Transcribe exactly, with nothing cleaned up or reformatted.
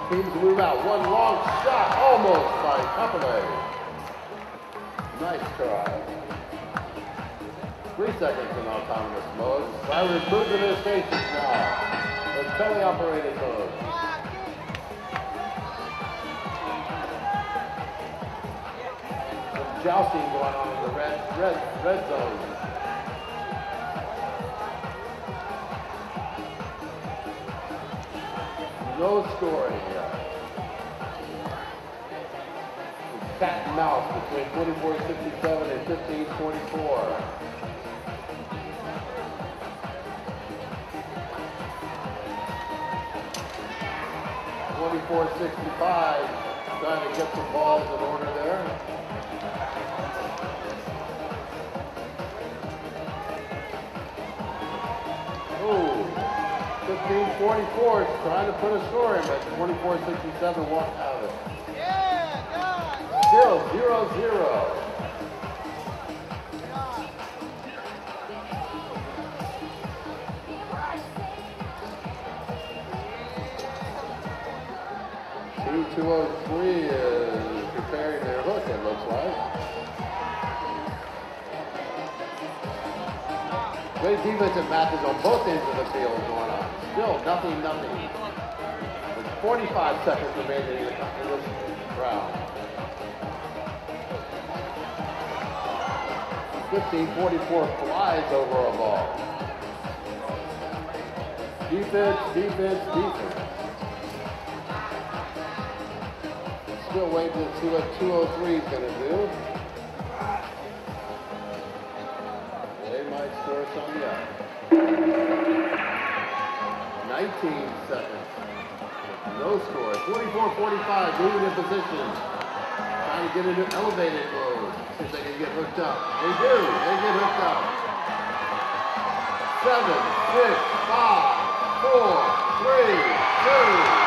Teams move out. One long shot, almost by Kapolei. Nice try. Three seconds in autonomous mode. Drivers move to their stations now. It's teleoperated mode. Some jousting going on in the red, red, red zone. No scoring yet. It's cat and mouse between twenty-four sixty-seven and fifteen twenty-four. twenty-four sixty-five, trying to get some balls in order there. Oh, fifteen forty-four is trying to put a score in, but twenty-four sixty-seven won't have it. Still zero zero. two oh three is preparing their hook, it looks like. Great defensive matches on both ends of the field going on. Still nothing, nothing. With forty-five seconds remaining in this round. fifteen forty-four flies over a ball. Defense, defense, defense. Still waiting to see what two oh three is going to do. They might score some yet. nineteen seconds. No score. twenty-four forty-five, moving in position. Trying to get into elevated mode. See if they can get hooked up. They do. They get hooked up. Seven, six, five, four, three, two,